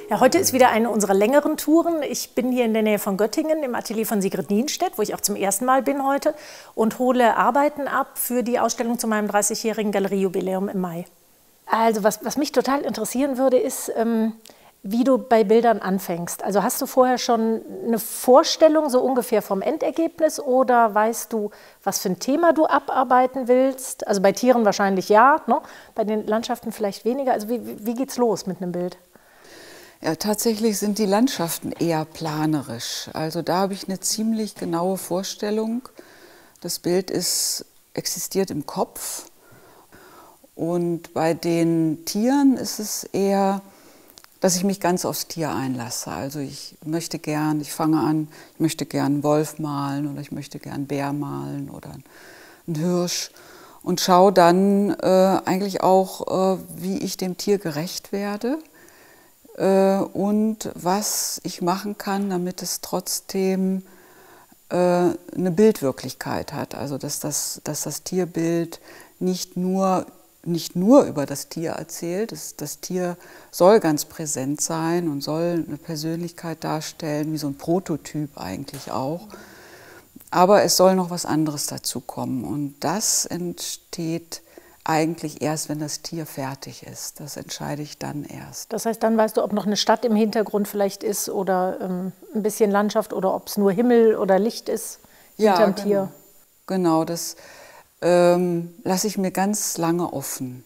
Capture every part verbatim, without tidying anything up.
Ja, heute ist wieder eine unserer längeren Touren. Ich bin hier in der Nähe von Göttingen im Atelier von Sigrid Nienstedt, wo ich auch zum ersten Mal bin heute, und hole Arbeiten ab für die Ausstellung zu meinem dreißigjährigen Galeriejubiläum im Mai. Also was, was mich total interessieren würde, ist, ähm, wie du bei Bildern anfängst. Also hast du vorher schon eine Vorstellung so ungefähr vom Endergebnis oder weißt du, was für ein Thema du abarbeiten willst? Also bei Tieren wahrscheinlich ja, ne? Bei den Landschaften vielleicht weniger. Also wie, wie geht's los mit einem Bild? Ja, tatsächlich sind die Landschaften eher planerisch. Also da habe ich eine ziemlich genaue Vorstellung. Das Bild ist, existiert im Kopf. Und bei den Tieren ist es eher, dass ich mich ganz aufs Tier einlasse. Also ich möchte gern, ich fange an, ich möchte gern einen Wolf malen oder ich möchte gern einen Bär malen oder einen Hirsch und schaue dann äh, eigentlich auch, äh, wie ich dem Tier gerecht werde äh, und was ich machen kann, damit es trotzdem äh, eine Bildwirklichkeit hat. Also dass das, dass das Tierbild nicht nur nicht nur über das Tier erzählt. Das, das Tier soll ganz präsent sein und soll eine Persönlichkeit darstellen, wie so ein Prototyp eigentlich auch. Aber es soll noch was anderes dazu kommen. Und das entsteht eigentlich erst, wenn das Tier fertig ist. Das entscheide ich dann erst. Das heißt, dann weißt du, ob noch eine Stadt im Hintergrund vielleicht ist oder ähm, ein bisschen Landschaft oder ob es nur Himmel oder Licht ist hinterm ja, Tier. Genau, genau das Ähm, lasse ich mir ganz lange offen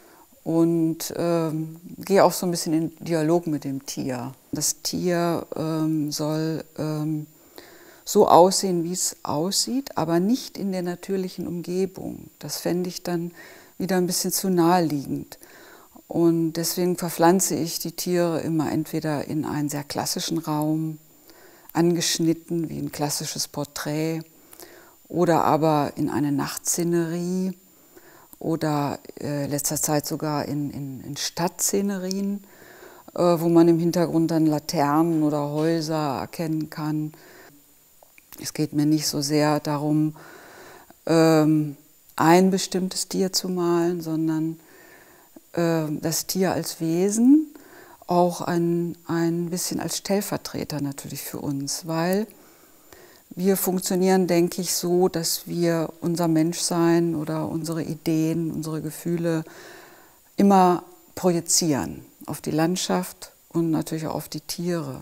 und ähm, gehe auch so ein bisschen in Dialog mit dem Tier. Das Tier ähm, soll ähm, so aussehen, wie es aussieht, aber nicht in der natürlichen Umgebung. Das fände ich dann wieder ein bisschen zu naheliegend. Und deswegen verpflanze ich die Tiere immer entweder in einen sehr klassischen Raum, angeschnitten wie ein klassisches Porträt, oder aber in eine Nachtszenerie oder äh, letzter Zeit sogar in, in, in Stadtszenerien, äh, wo man im Hintergrund dann Laternen oder Häuser erkennen kann. Es geht mir nicht so sehr darum, ähm, ein bestimmtes Tier zu malen, sondern äh, das Tier als Wesen, auch ein, ein bisschen als Stellvertreter natürlich für uns, weil wir funktionieren, denke ich, so, dass wir unser Menschsein oder unsere Ideen, unsere Gefühle immer projizieren auf die Landschaft und natürlich auch auf die Tiere.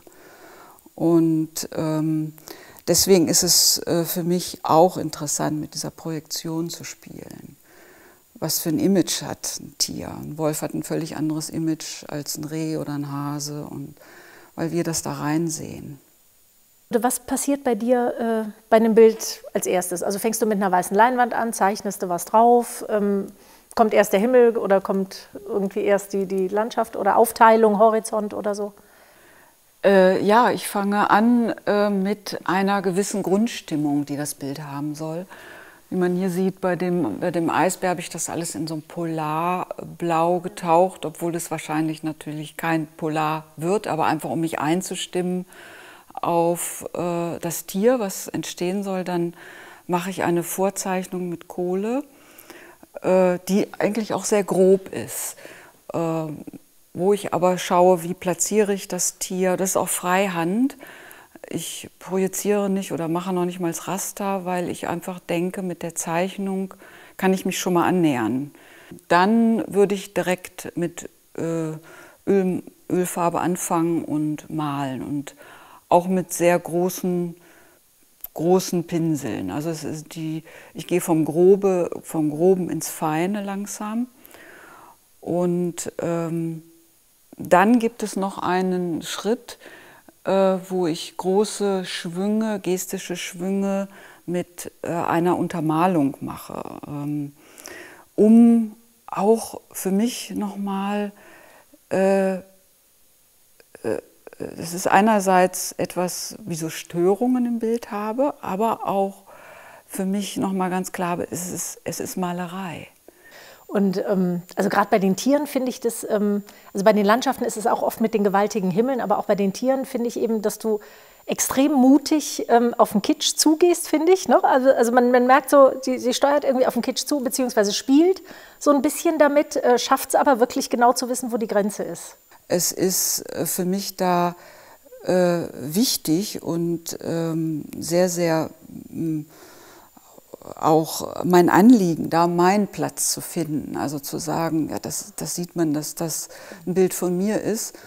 Und ähm, deswegen ist es äh, für mich auch interessant, mit dieser Projektion zu spielen. Was für ein Image hat ein Tier? Ein Wolf hat ein völlig anderes Image als ein Reh oder ein Hase, und weil wir das da reinsehen. Was passiert bei dir äh, bei einem Bild als erstes? Also fängst du mit einer weißen Leinwand an, zeichnest du was drauf? Ähm, kommt erst der Himmel oder kommt irgendwie erst die, die Landschaft oder Aufteilung, Horizont oder so? Äh, ja, ich fange an äh, mit einer gewissen Grundstimmung, die das Bild haben soll. Wie man hier sieht, bei dem, bei dem Eisbär habe ich das alles in so ein Polarblau getaucht, obwohl es wahrscheinlich natürlich kein Polar wird, aber einfach um mich einzustimmen auf äh, das Tier, was entstehen soll. Dann mache ich eine Vorzeichnung mit Kohle, äh, die eigentlich auch sehr grob ist, äh, wo ich aber schaue, wie platziere ich das Tier. Das ist auch Freihand. Ich projiziere nicht oder mache noch nicht mal das Raster, weil ich einfach denke, mit der Zeichnung kann ich mich schon mal annähern. Dann würde ich direkt mit äh, Öl, Ölfarbe anfangen und malen, und auch mit sehr großen, großen Pinseln. Also es ist die, ich gehe vom, Grobe, vom Groben ins Feine langsam. Und ähm, dann gibt es noch einen Schritt, äh, wo ich große Schwünge, gestische Schwünge mit äh, einer Untermalung mache, ähm, um auch für mich nochmal äh, äh, es ist einerseits etwas, wie so Störungen im Bild habe, aber auch für mich nochmal ganz klar, es ist, es ist Malerei. Und ähm, also gerade bei den Tieren finde ich das, ähm, also bei den Landschaften ist es auch oft mit den gewaltigen Himmeln, aber auch bei den Tieren finde ich eben, dass du extrem mutig ähm, auf den Kitsch zugehst, finde ich. Ne? Also, also man, man merkt so, sie, sie steuert irgendwie auf den Kitsch zu, beziehungsweise spielt so ein bisschen damit, äh, schafft es aber wirklich genau zu wissen, wo die Grenze ist. Es ist für mich da äh, wichtig und ähm, sehr, sehr mh, auch mein Anliegen, da meinen Platz zu finden. Also zu sagen, ja, das, das sieht man, dass das ein Bild von mir ist.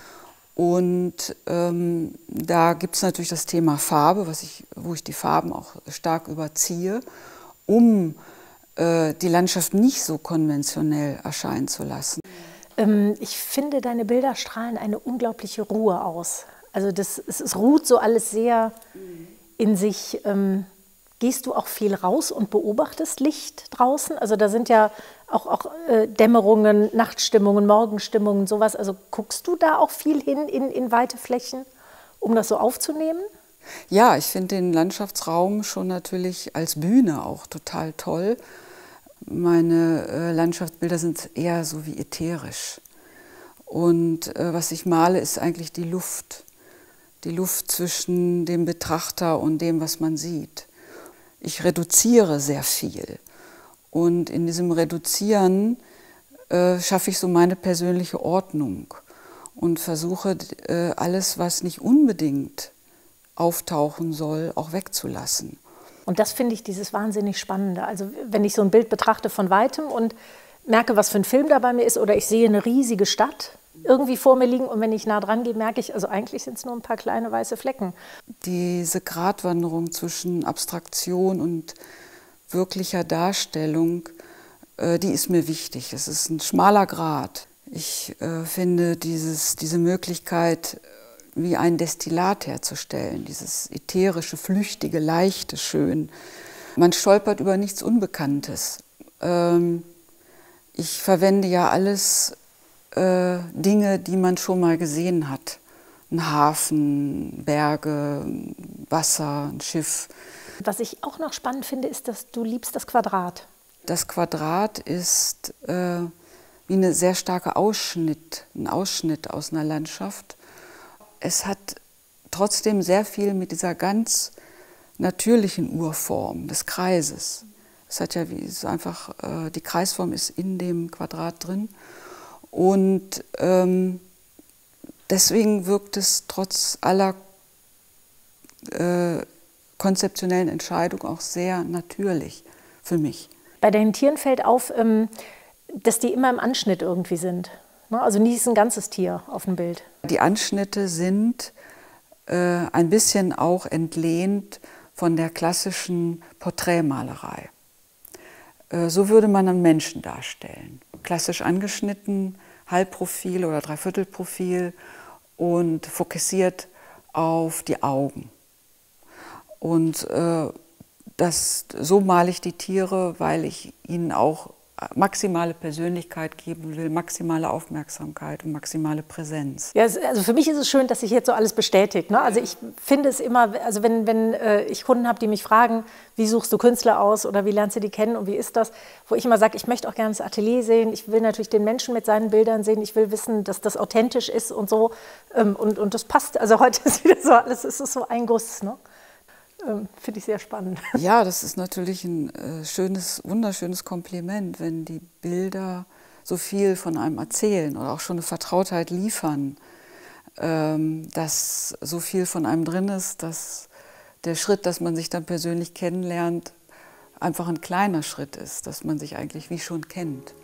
Und ähm, da gibt es natürlich das Thema Farbe, was ich, wo ich die Farben auch stark überziehe, um äh, die Landschaft nicht so konventionell erscheinen zu lassen. Ähm, ich finde, deine Bilder strahlen eine unglaubliche Ruhe aus. Also das, es, es ruht so alles sehr in sich. Ähm, gehst du auch viel raus und beobachtest Licht draußen? Also da sind ja auch, auch äh, Dämmerungen, Nachtstimmungen, Morgenstimmungen, sowas. Also guckst du da auch viel hin in, in weite Flächen, um das so aufzunehmen? Ja, ich finde den Landschaftsraum schon natürlich als Bühne auch total toll. Meine äh, Landschaftsbilder sind eher so wie ätherisch. Und äh, was ich male, ist eigentlich die Luft. Die Luft zwischen dem Betrachter und dem, was man sieht. Ich reduziere sehr viel. Und in diesem Reduzieren äh, schaffe ich so meine persönliche Ordnung und versuche äh, alles, was nicht unbedingt auftauchen soll, auch wegzulassen. Und das finde ich dieses wahnsinnig Spannende. Also wenn ich so ein Bild betrachte von Weitem und merke, was für ein Film da bei mir ist, oder ich sehe eine riesige Stadt irgendwie vor mir liegen und wenn ich nah dran gehe, merke ich, also eigentlich sind es nur ein paar kleine weiße Flecken. Diese Gratwanderung zwischen Abstraktion und wirklicher Darstellung, äh, die ist mir wichtig. Es ist ein schmaler Grat. Ich äh, finde dieses, diese Möglichkeit, wie ein Destillat herzustellen, dieses ätherische, flüchtige, leichte, schön. Man stolpert über nichts Unbekanntes. Ähm, ich verwende ja alles äh, Dinge, die man schon mal gesehen hat. Ein Hafen, Berge, Wasser, ein Schiff. Was ich auch noch spannend finde, ist, dass du liebst das Quadrat. Das Quadrat ist äh, wie eine sehr starke Ausschnitt, ein Ausschnitt aus einer Landschaft. Es hat trotzdem sehr viel mit dieser ganz natürlichen Urform des Kreises. Es hat ja wie es einfach, äh, die Kreisform ist in dem Quadrat drin. Und ähm, deswegen wirkt es trotz aller äh, konzeptionellen Entscheidungen auch sehr natürlich für mich. Bei deinen Tieren fällt auf, ähm, dass die immer im Anschnitt irgendwie sind. Also nie ist ein ganzes Tier auf dem Bild. Die Anschnitte sind äh, ein bisschen auch entlehnt von der klassischen Porträtmalerei. Äh, so würde man einen Menschen darstellen. Klassisch angeschnitten, Halbprofil oder Dreiviertelprofil und fokussiert auf die Augen. Und äh, das, so male ich die Tiere, weil ich ihnen auch maximale Persönlichkeit geben will, maximale Aufmerksamkeit und maximale Präsenz. Ja, also für mich ist es schön, dass sich jetzt so alles bestätigt. Ne? Also ich finde es immer, also wenn, wenn äh, ich Kunden habe, die mich fragen, wie suchst du Künstler aus oder wie lernst du die kennen und wie ist das, wo ich immer sage, ich möchte auch gerne das Atelier sehen, ich will natürlich den Menschen mit seinen Bildern sehen, ich will wissen, dass das authentisch ist und so ähm, und, und das passt. Also heute ist wieder so alles, es ist so ein Guss, ne? Ähm, finde ich sehr spannend. Ja, das ist natürlich ein äh, schönes, wunderschönes Kompliment, wenn die Bilder so viel von einem erzählen oder auch schon eine Vertrautheit liefern, ähm, dass so viel von einem drin ist, dass der Schritt, dass man sich dann persönlich kennenlernt, einfach ein kleiner Schritt ist, dass man sich eigentlich wie schon kennt.